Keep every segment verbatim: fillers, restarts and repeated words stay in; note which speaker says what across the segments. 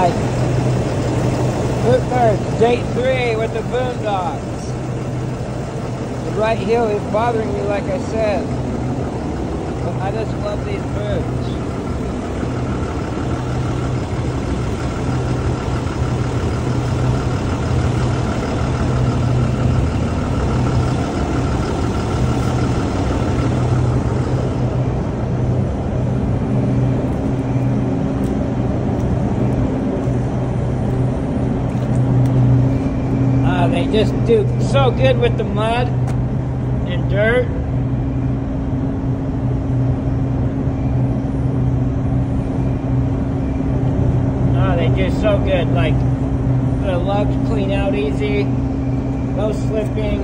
Speaker 1: Alright. Boot birds, day three with the Boondocks. The right heel is bothering me, like I said. But I just love these birds. They just do so good with the mud and dirt. Oh, they do so good. Like, the lugs clean out easy, no slipping.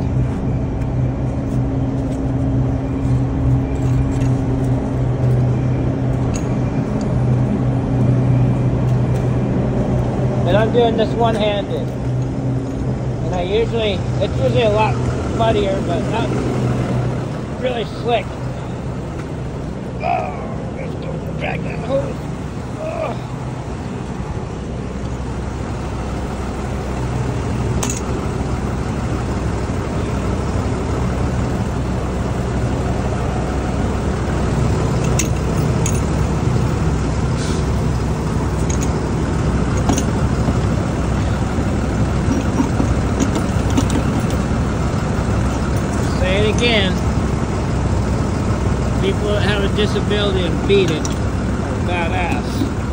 Speaker 1: And I'm doing this one-handed. And I usually, it's usually a lot muddier, but not really slick. Oh, let's go drag that hose. Oh. Again, people that have a disability and beat it are badass.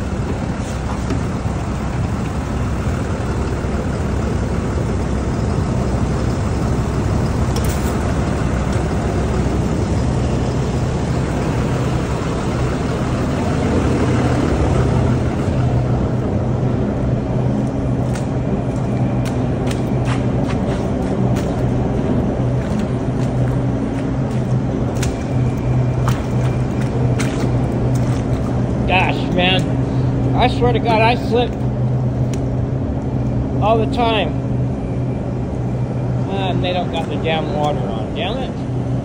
Speaker 1: Man, I swear to God, I slip all the time. Ah, and they don't got the damn water on, damn it.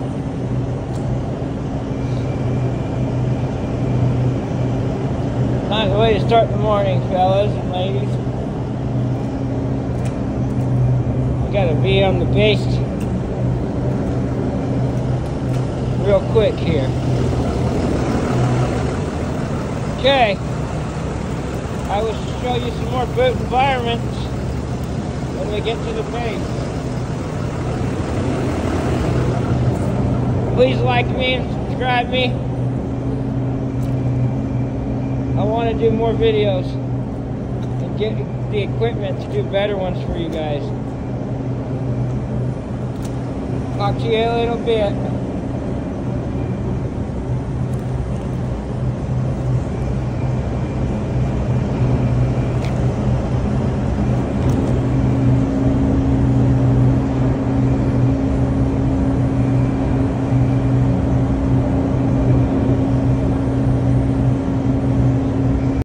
Speaker 1: Not the way to start the morning, fellas and ladies. We gotta be on the base real quick here. Okay, I will show you some more boot environments when we get to the base. Please like me and subscribe me. I want to do more videos and get the equipment to do better ones for you guys. Talk to you in a little bit.